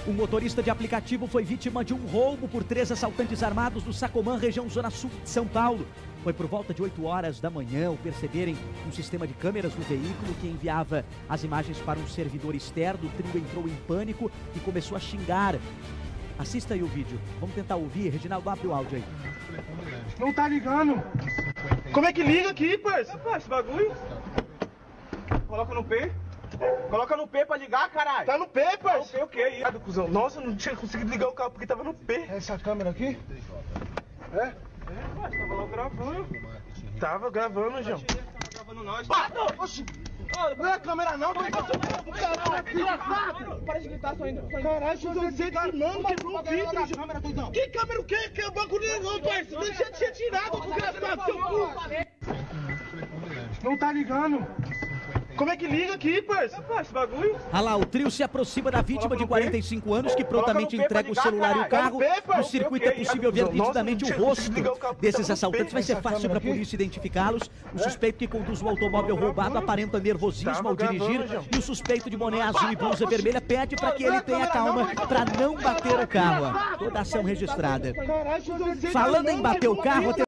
Um motorista de aplicativo foi vítima de um roubo por 3 assaltantes armados no Sacomã, região Zona Sul de São Paulo. Foi por volta de 8 horas da manhã ao perceberem um sistema de câmeras no veículo que enviava as imagens para um servidor externo. O trio entrou em pânico e começou a xingar. Assista aí o vídeo. Vamos tentar ouvir. Reginaldo, abre o áudio aí. Não tá ligando. Como é que liga aqui, parça? Esse bagulho. Coloca no P. Coloca no P pra ligar, caralho. Tá no P, parça. O quê? Cuzão. Nossa, eu não tinha conseguido ligar o carro porque tava no P. Essa câmera aqui? É? Parça, tava lá gravando. Tava gravando, João. Tava gravando nós. Oxi. Não é a câmera não, caralho, para de gritar, só indo. Caralho, você não, quebrou o vidro, João. Que câmera o quê? Que bagulho não, parça. Deixa eu ter tirado, desgraçado, seu cu. Não tá ligando. Como é que liga aqui, parça? Esse bagulho. Ah lá, o trio se aproxima da vítima de 45 anos que prontamente entrega o celular e o carro. No circuito é possível ver nitidamente o rosto desses assaltantes. Vai ser fácil para a polícia identificá-los. O suspeito que conduz o automóvel roubado aparenta nervosismo ao dirigir. E o suspeito de boné azul e blusa vermelha pede para que ele tenha calma para não bater o carro. Toda a ação registrada. Falando em bater o carro...